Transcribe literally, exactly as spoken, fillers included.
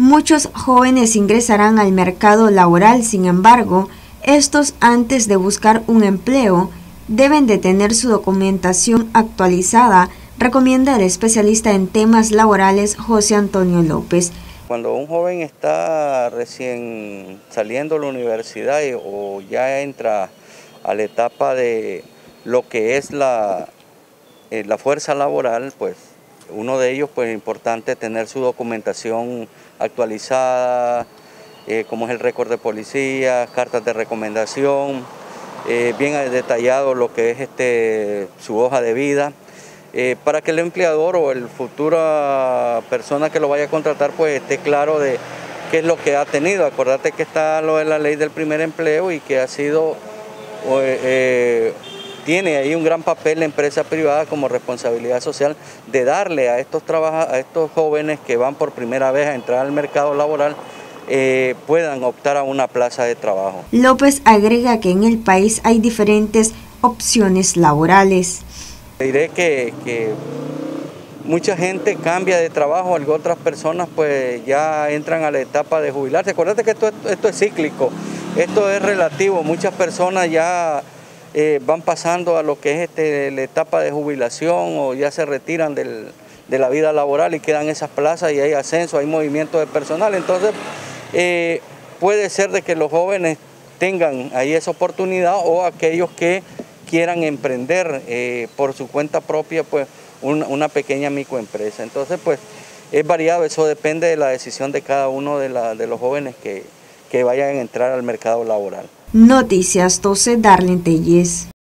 Muchos jóvenes ingresarán al mercado laboral, sin embargo, estos antes de buscar un empleo deben de tener su documentación actualizada, recomienda el especialista en temas laborales José Antonio López. Cuando un joven está recién saliendo de la universidad o ya entra a la etapa de lo que es la, eh, la fuerza laboral, pues uno de ellos, pues es importante tener su documentación actualizada, eh, como es el récord de policía, cartas de recomendación, eh, bien detallado lo que es este, su hoja de vida, eh, para que el empleador o el futura persona que lo vaya a contratar pues esté claro de qué es lo que ha tenido. Acordate que está lo de la ley del primer empleo y que ha sido... Eh, tiene ahí un gran papel la empresa privada como responsabilidad social de darle a estos, a estos jóvenes que van por primera vez a entrar al mercado laboral, eh, puedan optar a una plaza de trabajo. López agrega que en el país hay diferentes opciones laborales. Diré que, que mucha gente cambia de trabajo, otras personas pues ya entran a la etapa de jubilarse. Acuérdate que esto, esto es cíclico, esto es relativo, muchas personas ya Eh, van pasando a lo que es este, la etapa de jubilación o ya se retiran del, de la vida laboral y quedan esas plazas y hay ascenso, hay movimiento de personal. Entonces eh, puede ser de que los jóvenes tengan ahí esa oportunidad o aquellos que quieran emprender eh, por su cuenta propia pues una, una pequeña microempresa. Entonces pues es variado, eso depende de la decisión de cada uno de, la, de los jóvenes que, que vayan a entrar al mercado laboral. Noticias doce, Darlene Telles.